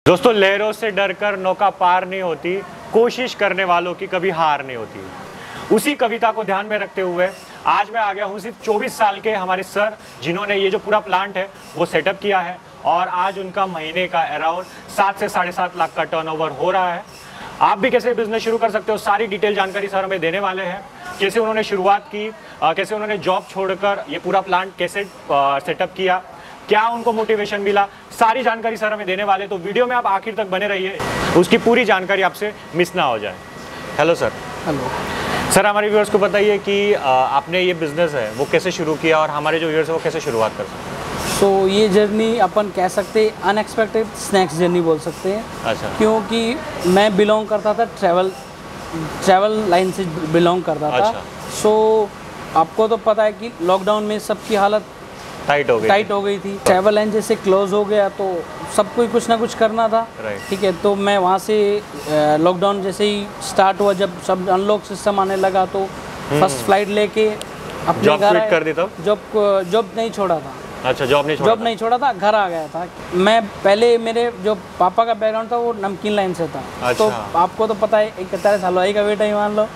दोस्तों, लहरों से डरकर नौका पार नहीं होती, कोशिश करने वालों की कभी हार नहीं होती। उसी कविता को ध्यान में रखते हुए आज मैं आ गया हूँ सिर्फ 24 साल के हमारे सर, जिन्होंने ये जो पूरा प्लांट है वो सेटअप किया है और आज उनका महीने का अराउंड 7 से 7.5 लाख का टर्नओवर हो रहा है। आप भी कैसे बिजनेस शुरू कर सकते हो, सारी डिटेल जानकारी सर हमें देने वाले हैं। कैसे उन्होंने शुरुआत की, कैसे उन्होंने जॉब छोड़कर ये पूरा प्लांट कैसे सेटअप किया, क्या उनको मोटिवेशन मिला, सारी जानकारी सर हमें देने वाले। तो वीडियो में आप आखिर तक बने रहिए, उसकी पूरी जानकारी आपसे मिस ना हो जाए। Hello sir. हेलो सर, हमारे व्यूअर्स को बताइए कि आपने ये बिज़नेस है वो कैसे शुरू किया और हमारे जो व्यूअर्स है वो कैसे शुरुआत कर सकते हैं। तो ये जर्नी अपन कह सकते हैं अनएक्सपेक्टेड स्नैक्स जर्नी बोल सकते हैं। अच्छा। क्योंकि मैं बिलोंग करता था ट्रैवल लाइन से बिलोंग करता था। अच्छा। सो आपको तो पता है कि लॉकडाउन में सबकी हालत टाइट हो गई थी। ट्रैवल लाइन जैसे क्लोज हो गया तो सबको कुछ ना कुछ करना था। ठीक है, तो मैं वहाँ से लॉकडाउन जैसे ही स्टार्ट हुआ, जब सब अनलॉक सिस्टम आने लगा तो फर्स्ट फ्लाइट लेके अपने जॉब घर क्विट कर दी। तब जॉब नहीं छोड़ा था। अच्छा, जॉब नहीं छोड़ा था, घर आ गया था। मैं पहले मेरे जो पापा का बैकग्राउंड था वो नमकीन लाइन से था। अच्छा। तो आपको तो पता है 41 हलवाई का बेटा ही मान लो।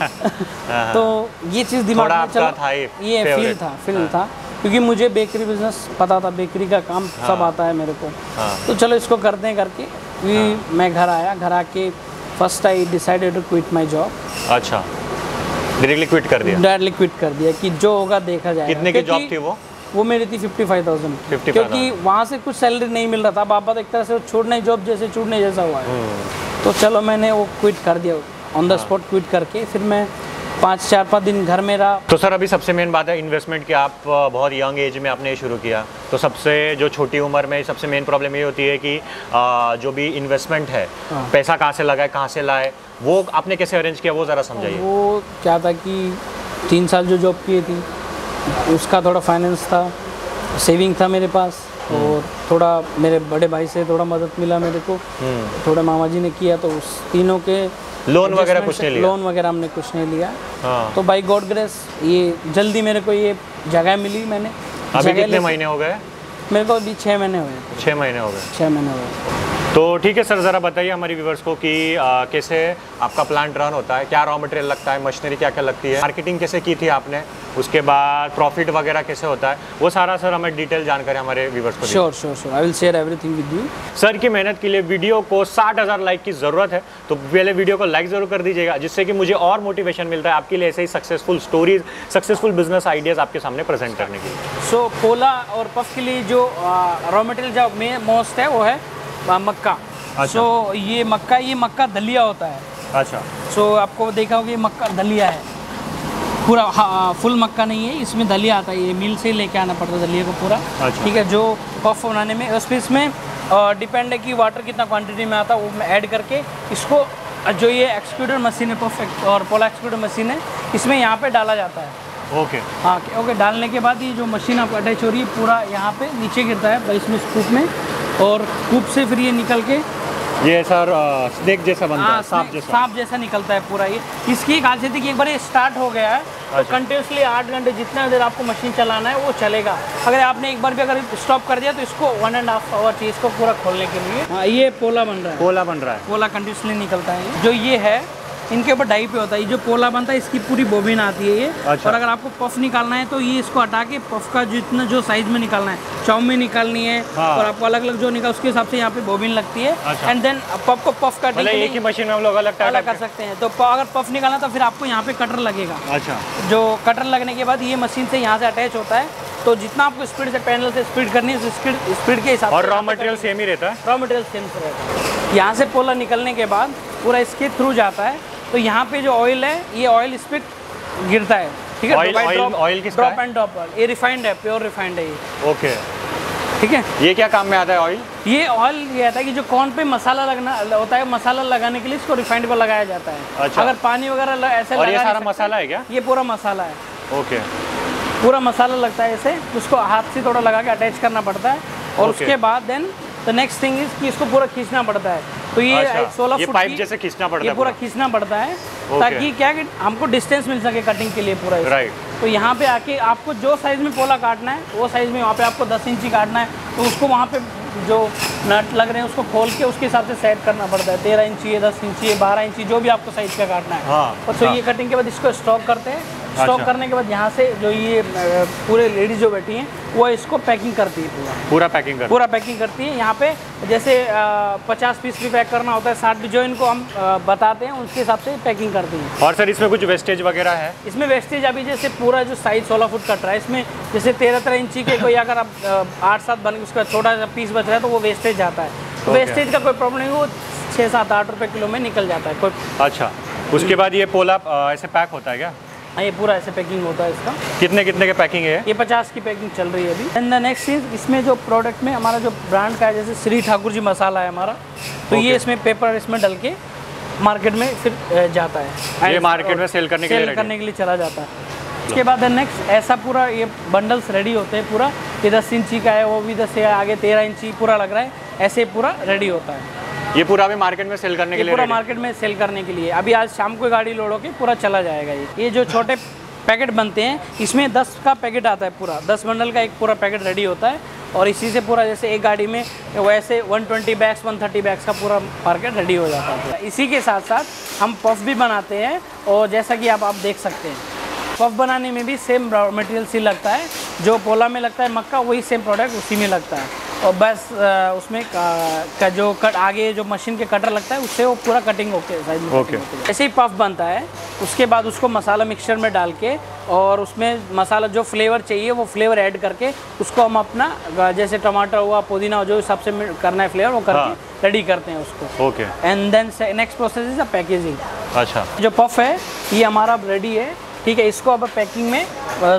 तो ये चीज़ दिमाग में चला, ये फील था क्योंकि मुझे बेकरी बिजनेस पता था, बेकरी का काम सब आता है मेरे को। तो चलो इसको करते हैं करके मैं घर आया। घर आके first I decided to quit my job. अच्छा, डायरेक्टली क्विट कर दिया कि जो होगा देखा जाएगा। कितने की जॉब थी वो मेरी थी 55,000, क्योंकि वहाँ से कुछ सैलरी नहीं मिल रहा था। पापा तो एक तरह से छूटने जॉब जैसे छूटने जैसा हुआ है। तो चलो मैंने वो क्विट कर दिया, ऑन द स्पॉट क्विट करके फिर मैं 4-5 दिन घर में रहा। तो सर, अभी सबसे मेन बात है इन्वेस्टमेंट की। आप बहुत यंग एज में आपने शुरू किया, तो सबसे जो छोटी उम्र में सबसे मेन प्रॉब्लम ये होती है कि जो भी इन्वेस्टमेंट है, पैसा कहाँ से लगाए, कहाँ से लाए, वो आपने कैसे अरेंज किया, वो ज़रा समझाइए। वो क्या था कि 3 साल जो जॉब की थी उसका थोड़ा फाइनेंस था, सेविंग था मेरे पास, और थोड़ा मेरे बड़े भाई से थोड़ा मदद मिला मेरे को, थोड़ा मामा जी ने किया, तो उस तीनों के लोन वगैरह कुछ नहीं लिया। लोन वगैरह हमने कुछ नहीं लिया। तो बाय गॉड ग्रेस ये जल्दी मेरे को ये जगह मिली। मैंने अभी कितने महीने हो गए? मेरे को अभी 6 महीने हुए। 6 महीने हो गए। 6 महीने हो गए। तो ठीक है सर, ज़रा बताइए हमारे व्यूवर्स को कि कैसे आपका प्लांट रन होता है, क्या रॉ मटेरियल लगता है, मशीनरी क्या क्या लगती है, मार्केटिंग कैसे की थी आपने, उसके बाद प्रॉफिट वगैरह कैसे होता है, वो सारा सर हमें डिटेल जानकारी हमारे व्यूवर्स को sure I will share everything with you. Sir की मेहनत के लिए वीडियो को 60,000 लाइक की ज़रूरत है, तो पहले वीडियो को लाइक ज़रूर कर दीजिएगा, जिससे कि मुझे और मोटिवेशन मिलता है आपके लिए ऐसे ही successful stories, successful business ideas आपके सामने प्रेजेंट करने के लिए। सो पोला और पफ के लिए जो रॉ मटेरियल जो में मोस्ट है वो है मक्का। अच्छा। ये मक्का दलिया होता है। अच्छा। आपको देखा होगा ये मक्का दलिया है, पूरा फुल मक्का नहीं है, इसमें दलिया आता है। ये मिल से लेके आना पड़ता है दलिया को पूरा। अच्छा। ठीक है, जो पफ बनाने में उस पर इसमें डिपेंड है कि वाटर कितना क्वांटिटी में आता है, वो मैं ऐड करके इसको जो ये एक्सक्यूटर मशीन है परफेक्ट और पोला एक्सक्यूटर मशीन है, इसमें यहाँ पे डाला जाता है। ओके। हाँ ओके। डालने के बाद ये जो मशीन आपको अटैच हो रही है पूरा यहाँ पे नीचे गिरता है इसमें स्कूप में, और कूप से फिर ये निकल के ये सर स्नेक जैसा बनता है, सांप जैसा निकलता है पूरा। ये इसकी एक खासियत है कि एक बार ये स्टार्ट हो गया है तो कंटिन्यूसली 8 घंटे जितना देर आपको मशीन चलाना है वो चलेगा। अगर आपने एक बार भी अगर स्टॉप कर दिया तो इसको 1.5 आवर चाहिए इसको पूरा खोलने के लिए। हाँ, ये पोला बन रहा है, पोला कंटिन्यूसली निकलता है। जो ये है इनके ऊपर डाई पे होता है, ये जो पोला बनता है इसकी पूरी बोबिन आती है ये। अच्छा। और अगर आपको पफ निकालना है तो ये इसको हटा के पफ का जितना जो साइज में निकालना है, चाउमीन निकालनी है। हाँ। और आपको अलग अलग जो निकाल उसके हिसाब से यहाँ पे बोबिन लगती है। अच्छा। एंड देन पफ को पफ काटने के लिए एक ही मशीन में हम लोग अलग कर सकते हैं। तो अगर पफ निकालना तो फिर आपको यहाँ पे कटर लगेगा। अच्छा। जो कटर लगने के बाद ये मशीन से यहाँ से अटैच होता है, तो जितना आपको स्पीड से पैनल से स्पीड करनी है स्पीड के हिसाब से। और रॉ मटेरियल सेम ही रहता है? रॉ मटेरियल सेम से रहता है। यहाँ से पोला निकलने के बाद पूरा इसके थ्रू जाता है, तो यहाँ पे जो ऑयल है ये ऑयल इस पे गिरता है। ठीक है, ऑयल किसका है? Drop and drop. ये रिफाइंड है, प्योर रिफाइंड है ये। ओके, ठीक है। ये क्या काम में आता है ऑयल? ये ऑयल ये आता है कि जो कॉर्न पे मसाला लगना होता है, मसाला लगाने के लिए इसको रिफाइंड पर लगाया जाता है। अच्छा। अगर पानी वगैरह ऐसे और ये सारा मसाला है क्या? ये पूरा मसाला है। ओके। पूरा मसाला लगता है ऐसे, उसको हाथ से थोड़ा लगा के अटैच करना पड़ता है, और उसके बाद then the next thing is कि इसको पूरा खींचना पड़ता है। तो ये 16 फुट पाइप जैसे खींचना पड़ता है, ये पूरा खींचना पड़ता है ताकि क्या कि हमको डिस्टेंस मिल सके कटिंग के लिए पूरा। राइट। तो यहाँ पे आके आपको जो साइज़ में पोला काटना है वो साइज़ में, वहाँ पे आपको 10 इंची काटना है तो उसको वहाँ पे जो नट लग रहे हैं उसको खोल के उसके हिसाब से सेट करना पड़ता है। 13 इंची है, 10 इंची है, 12 इंची, जो भी आपको साइज का काटना है। और तो ये कटिंग के बाद इसको स्टॉक करते हैं। स्टॉक करने के बाद यहाँ से जो ये पूरे लेडीज जो बैठी हैं वो इसको पैकिंग करती है, पूरा पैकिंग करती है। यहाँ पे जैसे 50 पीस भी पैक करना होता है, 60 भी, जो इनको हम बताते हैं उसके हिसाब से पैकिंग करती हैं। और सर इसमें कुछ वेस्टेज वगैरह है? इसमें वेस्टेज अभी जैसे पूरा जो साइज 16 फुट कट रहा है, इसमें जैसे 13 इंची के कोई अगर आप 8-7 बन उसका छोटा सा पीस बच रहा है तो वो वेस्टेज जाता है। तो वेस्टेज का कोई प्रॉब्लम नहीं, वो 6-7-8 रुपये किलो में निकल जाता है कोई। अच्छा, उसके बाद ये पोला ऐसे पैक होता है क्या? हाँ, ये पूरा ऐसे पैकिंग होता है इसका। कितने की पैकिंग है? ये 50 की पैकिंग चल रही है अभी। एंड द नेक्स्ट चीज़, इसमें जो प्रोडक्ट में हमारा जो ब्रांड का है, जैसे श्री ठाकुर जी मसाला है हमारा, तो ये इसमें पेपर इसमें डल के मार्केट में फिर जाता है। ये मार्केट में सेल करने के लिए चला जाता है। उसके बाद नेक्स्ट ऐसा पूरा ये बंडल्स रेडी होते हैं पूरा। ये 10 इंची का है, वो भी 10 है, आगे 13 इंची पूरा लग रहा है, ऐसे पूरा रेडी होता है। ये पूरा अभी मार्केट में सेल करने के लिए? पूरा मार्केट में सेल करने के लिए अभी आज शाम को गाड़ी लोड होके पूरा चला जाएगा। ये जो छोटे पैकेट बनते हैं, इसमें 10 का पैकेट आता है पूरा, 10 बंडल का एक पूरा पैकेट रेडी होता है। और इसी से पूरा जैसे एक गाड़ी में वैसे 120 बैग्स 130 बैग्स का पूरा मार्केट रेडी हो जाता है। इसी के साथ साथ हम पफ भी बनाते हैं, और जैसा कि आप देख सकते हैं, पफ बनाने में भी सेम मटेरियल सी लगता है, जो पोला में लगता है मक्का, वही सेम प्रोडक्ट उसी में लगता है। और बस उसमें का जो आगे जो मशीन के कटर लगता है उससे वो पूरा कटिंग होके साइड में ऐसे ही पफ बनता है। उसके बाद उसको मसाला मिक्सचर में डाल के और उसमें मसाला जो फ्लेवर चाहिए वो फ्लेवर ऐड करके उसको हम अपना जैसे टमाटर हुआ, पुदीना, जो हिसाब से करना है फ्लेवर वो करके रेडी करते हैं उसको। And then next process is packaging. अच्छा, जो पफ है ये हमारा रेडी है, ठीक है। इसको अब पैकिंग में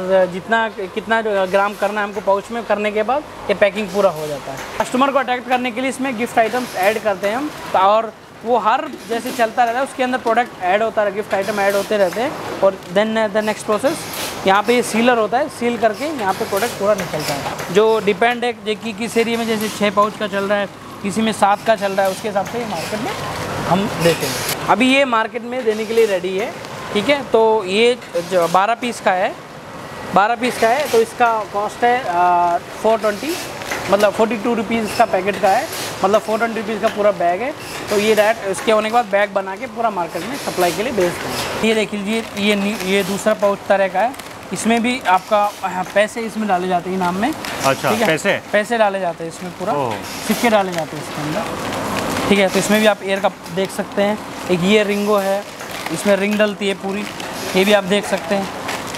कितना ग्राम करना है हमको पाउच में करने के बाद ये पैकिंग पूरा हो जाता है। कस्टमर को अट्रैक्ट करने के लिए इसमें गिफ्ट आइटम्स ऐड करते हैं हम, और वो हर जैसे चलता रहता है उसके अंदर प्रोडक्ट ऐड होता है, गिफ्ट आइटम ऐड होते रहते हैं। और देन द नेक्स्ट प्रोसेस, यहाँ पे ये सीलर होता है, सील करके यहाँ पे प्रोडक्ट पूरा निकलता है। जो डिपेंड है कि किस एरिया में जैसे 6 पाउच का चल रहा है, किसी में 7 का चल रहा है, उसके हिसाब से ये मार्केट में हम देते हैं। अभी ये मार्केट में देने के लिए रेडी है, ठीक है। तो ये जो 12 पीस का है, 12 पीस का है, तो इसका कॉस्ट है 420, मतलब 42 रुपीज़ इसका पैकेट का है, मतलब 420 रुपीज़ का पूरा बैग है। तो ये डायरेक्ट इसके होने के बाद बैग बना के पूरा मार्केट में सप्लाई के लिए भेजते हैं। ये देख लीजिए, ये दूसरा पाउच तरह का है, इसमें भी आपका पैसे इसमें डाले जाते हैं इनाम में। अच्छा, पैसे डाले जाते हैं इसमें, पूरा सिक्के डाले जाते हैं इसके अंदर, ठीक है। तो इसमें भी आप एयर का देख सकते हैं, एक ये रिंगो है, इसमें रिंग डलती है पूरी, ये भी आप देख सकते हैं,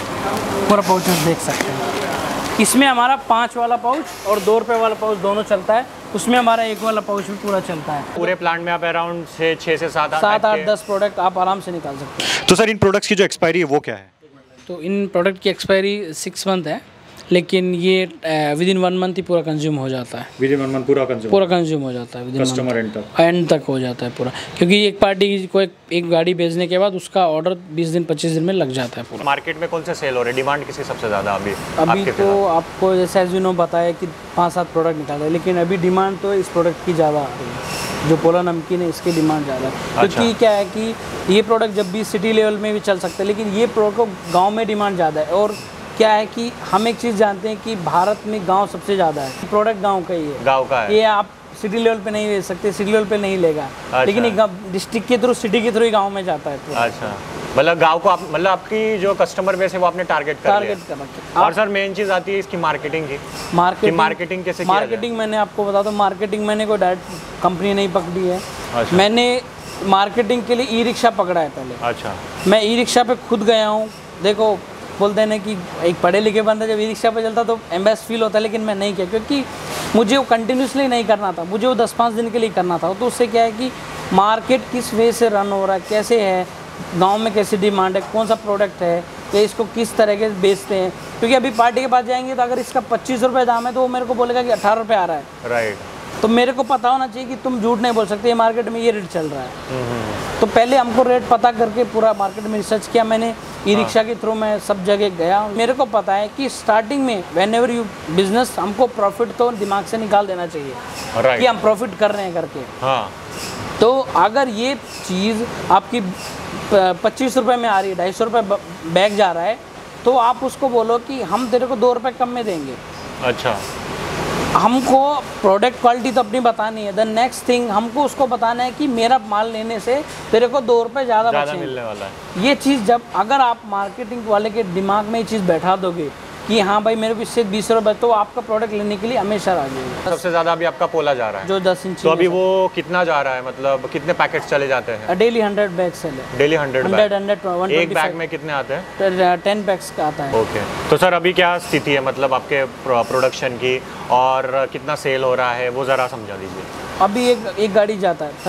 पूरा पाउच देख सकते हैं। इसमें हमारा 5 वाला पाउच और 2 रुपये वाला पाउच दोनों चलता है, उसमें हमारा 1 वाला पाउच भी पूरा चलता है। पूरे प्लांट में आप अराउंड 6 से 7-8-10 प्रोडक्ट आप आराम से निकाल सकते हैं। तो सर इन प्रोडक्ट्स की जो एक्सपायरी है वो क्या है? तो इन प्रोडक्ट की एक्सपायरी 6 मंथ है, लेकिन ये विदिन 1 मंथ ही पूरा कंज्यूम हो जाता है। विदिन 1 मंथ पूरा कंज्यूम हो जाता है, कस्टमर एंड तक हो जाता है पूरा, क्योंकि एक पार्टी को एक गाड़ी भेजने के बाद उसका ऑर्डर 20 दिन 25 दिन में लग जाता है पूरा। मार्केट में कौन से सेल हो रहे, डिमांड किसकी सबसे ज़्यादा अभी तो आपको जैसे एज यू नो बताया कि 5-7 प्रोडक्ट निकाले, लेकिन अभी डिमांड तो इस प्रोडक्ट की ज़्यादा आ रही है। जो पोला नमकीन है इसकी डिमांड ज़्यादा है, क्योंकि क्या है कि ये प्रोडक्ट जब भी सिटी लेवल में भी चल सकता है, लेकिन ये प्रोडक्ट को गाँव में डिमांड ज़्यादा है। और क्या है कि हम एक चीज़ जानते हैं कि भारत में गांव सबसे ज़्यादा है, प्रोडक्ट गांव का ही है, गांव का है। ये आप सिटी लेवल पे नहीं बेच सकते, सिटी लेवल पे नहीं लेगा। अच्छा। लेकिन एक डिस्ट्रिक्ट के थ्रू, सिटी के थ्रू ही गांव में जाता है। अच्छा, मतलब गांव को आप, मतलब आपकी जो कस्टमर बेस है वो आपने टारगेट कर लिया। और सर मेन चीज़ आती है इसकी मार्केटिंग की। मार्केटिंग कैसे? मार्केटिंग मैंने आपको बता दूं, मार्केटिंग मैंने कोई डायरेक्ट कंपनी नहीं पकड़ी है। अच्छा। मैंने मार्केटिंग के लिए ई रिक्शा पकड़ा है पहले। अच्छा। मैं ई रिक्शा पे खुद गया हूँ। देखो, बोलते हैं ना कि एक पढ़े लिखे बंदा जब ई रिक्शा पे चलता तो एम्बेस फील होता है, लेकिन मैं नहीं किया, क्योंकि मुझे वो कंटिन्यूसली नहीं करना था, मुझे वो 10-5 दिन के लिए करना था। तो उससे क्या है कि मार्केट किस वे से रन हो रहा है, कैसे है, गांव में कैसी डिमांड है, कौन सा प्रोडक्ट है, या इसको किस तरह के बेचते हैं। क्योंकि अभी पार्टी के पास जाएंगे तो अगर इसका 25 रुपये दाम है तो वो मेरे को बोलेगा कि 18 रुपये आ रहा है। राइट। तो मेरे को पता होना चाहिए कि तुम झूठ नहीं बोल सकते, ये मार्केट में ये रेट चल रहा है। तो पहले हमको रेट पता करके पूरा मार्केट में रिसर्च किया मैंने, ई रिक्शा के थ्रू मैं सब जगह गया। मेरे को पता है कि स्टार्टिंग में व्हेन एवर यू बिजनेस, हमको प्रॉफिट तो दिमाग से निकाल देना चाहिए कि हम प्रॉफिट कर रहे हैं करके। तो अगर ये चीज़ आपकी 25 रुपये में आ रही है, 250 रुपये बैग जा रहा है, तो आप उसको बोलो कि हम तेरे को 2 रुपये कम में देंगे। अच्छा। हमको प्रोडक्ट क्वालिटी तो अपनी बतानी है, द नेक्स्ट थिंग हमको उसको बताना है कि मेरा माल लेने से तेरे को 2 रुपये ज़्यादा मिलने वाला है। ये चीज़ जब अगर आप मार्केटिंग वाले के दिमाग में ये चीज़ बैठा दोगे कि हाँ भाई मेरे को इससे 20 रुपये, तो आपका प्रोडक्ट लेने के लिए हमेशा आ जाएगा। सबसे ज़्यादा अभी आपका पोला जा रहा है जो 10 इंच। तो अभी वो कितना जा रहा है, मतलब कितने पैकेट्स चले जाते हैं? डेली 100 बैग सेल है। डेली 100 100 एक बैग में कितने आते हैं? 10 पैक्स का आता है। ओके, तो सर अभी क्या स्थिति है मतलब आपके प्रोडक्शन की, और कितना सेल हो रहा है वो ज़रा समझा दीजिए। अभी एक गाड़ी जाता है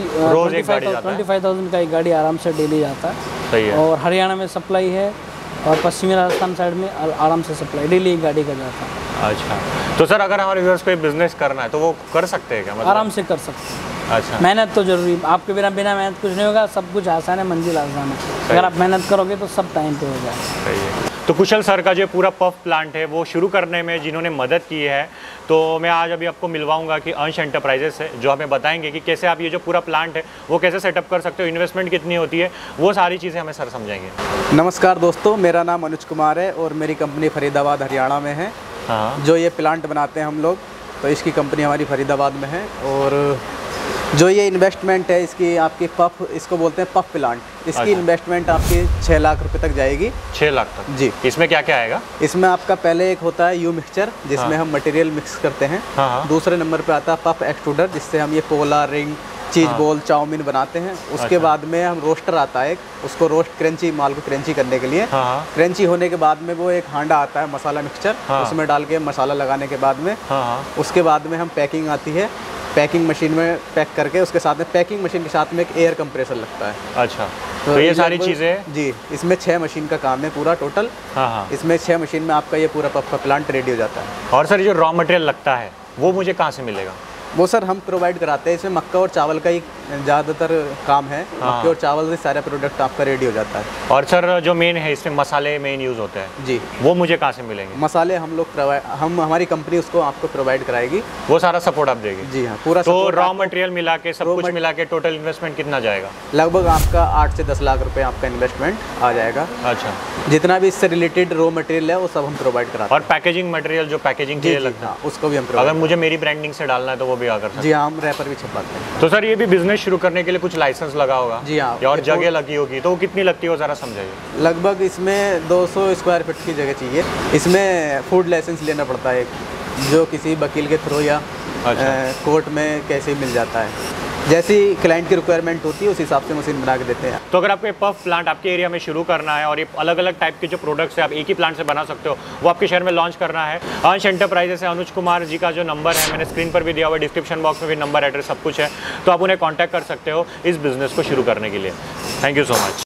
25,000 का एक गाड़ी आराम से डेली जाता है। सही है। और हरियाणा में सप्लाई है और पश्चिमी राजस्थान साइड में आराम से सप्लाई डेली एक गाड़ी का जाता है। अच्छा, तो सर अगर हमारे व्यूअर्स को बिजनेस करना है तो वो कर सकते हैं क्या? मतलब आराम से कर सकते हैं। अच्छा, मेहनत तो जरूरी, आपके बिना मेहनत कुछ नहीं होगा। सब कुछ आसान है, मंजिल आसान है। अगर आप मेहनत करोगे तो सब टाइम पे हो जाएगा। सही है। तो कुशल सर का जो पूरा पफ प्लांट है वो शुरू करने में जिन्होंने मदद की है, तो मैं आज अभी आपको मिलवाऊंगा कि अंश एंटरप्राइजेस है जो हमें बताएंगे कि कैसे आप ये जो पूरा प्लांट है वो कैसे सेटअप कर सकते हो, इन्वेस्टमेंट कितनी होती है, वो सारी चीज़ें हमें सर समझाएंगे। नमस्कार दोस्तों, मेरा नाम अनुज कुमार है और मेरी कंपनी फरीदाबाद हरियाणा में है। हाँ, जो ये प्लांट बनाते हैं हम लोग, तो इसकी कंपनी हमारी फरीदाबाद में है। और जो ये इन्वेस्टमेंट है इसकी, आपकी पफ, इसको बोलते हैं पफ प्लांट, इसकी अच्छा। इन्वेस्टमेंट आपकी 6 लाख रुपए तक जाएगी। 6 लाख तक? जी। इसमें क्या क्या आएगा? इसमें आपका पहले एक होता है यू मिक्सचर, जिसमें हम मटेरियल मिक्स करते हैं। हाँ। दूसरे नंबर पे आता है पफ एक्सट्रूडर, जिससे हम ये पोला, रिंग, चीज़ बॉल, चाउमीन बनाते हैं। उसके बाद में हम रोस्टर आता है एक, उसको रोस्ट क्रंची, माल को क्रंची करने के लिए। हाँ। क्रंची होने के बाद में वो एक हांडा आता है मसाला मिक्सचर, उसमें डाल के मसाला लगाने के बाद में उसके बाद में हम पैकिंग आती है, पैकिंग मशीन में पैक करके उसके साथ में पैकिंग मशीन के साथ में एक एयर कंप्रेसर लगता है। अच्छा, तो ये सारी चीज़ें? जी, इसमें 6 मशीन का काम है पूरा टोटल। हाँ। इसमें 6 मशीन में आपका ये पूरा पफ का प्लांट रेडी हो जाता है। और सर जो रॉ मटेरियल लगता है वो मुझे कहाँ से मिलेगा? वो सर हम प्रोवाइड कराते हैं। इसमें मक्का और चावल का ही ज़्यादातर काम है। मक्के और चावल से सारा प्रोडक्ट आपका रेडी हो जाता है। और सर जो मेन है इसमें मसाले मेन यूज़ होते हैं जी, वो मुझे कहाँ से मिलेंगे? मसाले हम लोग हमारी कंपनी उसको आपको प्रोवाइड कराएगी। वो सारा सपोर्ट आप देगी? जी हाँ, पूरा। तो रॉ मटेरियल मिला के, सब कुछ मिला के टोटल इन्वेस्टमेंट कितना जाएगा? लगभग आपका 8 से 10 लाख रुपए आपका इन्वेस्टमेंट आ जाएगा। अच्छा, जितना भी इससे रिलेटेड रॉ मटेरियल है वो सब हम प्रोवाइड कराते हैं। और पैकेजिंग मटेरियल जो पैकेजिंग के लिए लगता है उसको भी हम अगर मुझे मेरी ब्रांडिंग से डालना है तो वो भी आकर? जी हाँ, हम रैपर भी छपाते हैं। तो सर ये भी बिजनेस शुरू करने के लिए कुछ लाइसेंस लगा होगा? जी हाँ। और जगह लगी होगी, तो वो कितनी लगती है वो ज़रा समझाइए। लगभग इसमें 200 स्क्वायर फीट की जगह चाहिए। इसमें फूड लाइसेंस लेना पड़ता है, जो किसी वकील के थ्रू या कोर्ट में कैसे मिल जाता है। जैसी क्लाइंट की रिक्वायरमेंट होती है उस हिसाब से मशीन बना के देते हैं। तो अगर आपको ये पफ प्लांट आपके एरिया में शुरू करना है और ये अलग अलग टाइप के जो प्रोडक्ट्स है आप एक ही प्लांट से बना सकते हो, वो आपके शहर में लॉन्च करना है, अंश एंटरप्राइजेस है, अनुज कुमार जी का जो नंबर है मैंने स्क्रीन पर भी दिया हुआ है, डिस्क्रिप्शन बॉक्स में भी नंबर, एड्रेस सब कुछ है, तो आप उन्हें कॉन्टैक्ट कर सकते हो इस बिज़नेस को शुरू करने के लिए। Thank you so much.